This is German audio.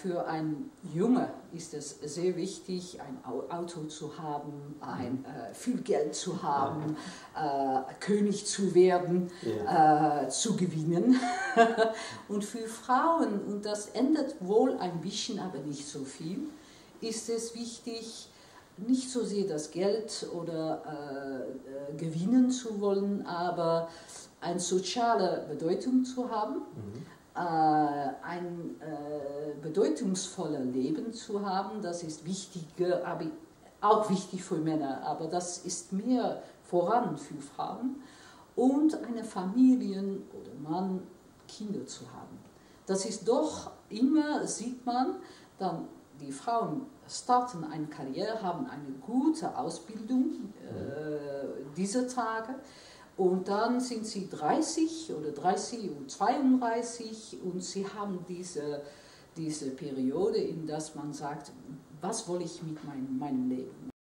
Für einen Junge ist es sehr wichtig, ein Auto zu haben, viel Geld zu haben, König zu werden, zu gewinnen. Und für Frauen, und das ändert wohl ein bisschen, aber nicht so viel, ist es wichtig, nicht so sehr das Geld oder gewinnen zu wollen, aber eine soziale Bedeutung zu haben. Ein bedeutungsvolles Leben zu haben, das ist wichtiger, aber auch wichtig für Männer, aber das ist mehr voran für Frauen. Und eine Familie oder Mann, Kinder zu haben. Das ist doch immer, sieht man, dann die Frauen starten eine Karriere, haben eine gute Ausbildung dieser Tage. Und dann sind sie 30 oder 30 und 32 und sie haben diese Periode, in der man sagt, was will ich mit meinem Leben?